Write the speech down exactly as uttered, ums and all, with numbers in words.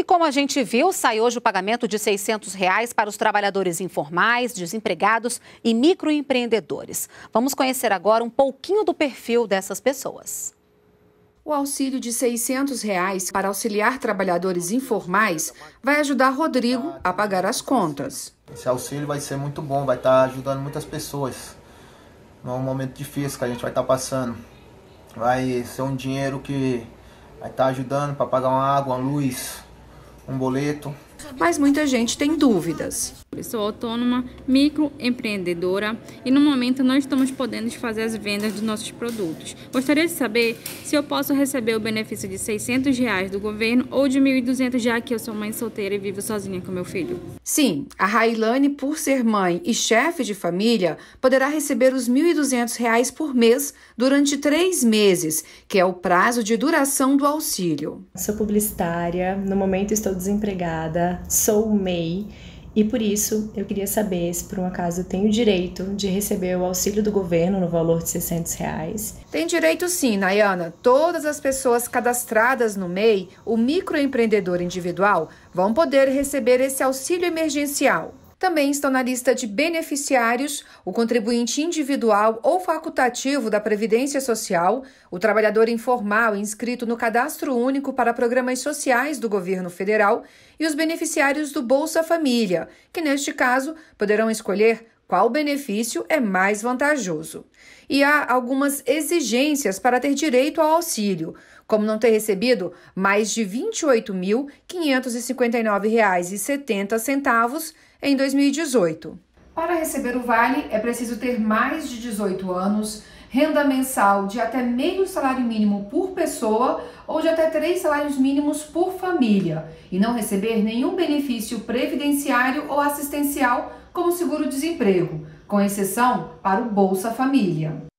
como a gente viu, sai hoje o pagamento de seiscentos reais para os trabalhadores informais, desempregados e microempreendedores. Vamos conhecer agora um pouquinho do perfil dessas pessoas. O auxílio de seiscentos reais para auxiliar trabalhadores informais vai ajudar Rodrigo a pagar as contas. Esse auxílio vai ser muito bom, vai estar ajudando muitas pessoas num momento difícil que a gente vai estar passando. Vai ser um dinheiro que vai estar ajudando para pagar uma água, uma luz, um boleto. Mas muita gente tem dúvidas. Eu sou autônoma, microempreendedora e no momento não estamos podendo fazer as vendas dos nossos produtos. Gostaria de saber se eu posso receber o benefício de seiscentos reais do governo ou de mil e duzentos, já que eu sou mãe solteira e vivo sozinha com meu filho. Sim, a Railane, por ser mãe e chefe de família, poderá receber os mil e duzentos reais por mês durante três meses, que é o prazo de duração do auxílio. Sou publicitária, no momento estou desempregada, sou M E I. E por isso, eu queria saber se por um acaso eu tenho direito de receber o auxílio do governo no valor de seiscentos reais. Tem direito sim, Nayana. Todas as pessoas cadastradas no M E I, o microempreendedor individual, vão poder receber esse auxílio emergencial. Também estão na lista de beneficiários o contribuinte individual ou facultativo da Previdência Social, o trabalhador informal inscrito no Cadastro Único para Programas Sociais do Governo Federal e os beneficiários do Bolsa Família, que neste caso poderão escolher qual benefício é mais vantajoso. E há algumas exigências para ter direito ao auxílio, como não ter recebido mais de vinte e oito mil, quinhentos e cinquenta e nove reais e setenta centavos em dois mil e dezoito. Para receber o vale, é preciso ter mais de dezoito anos, renda mensal de até meio salário mínimo por pessoa ou de até três salários mínimos por família e não receber nenhum benefício previdenciário ou assistencial como seguro-desemprego, com exceção para o Bolsa Família.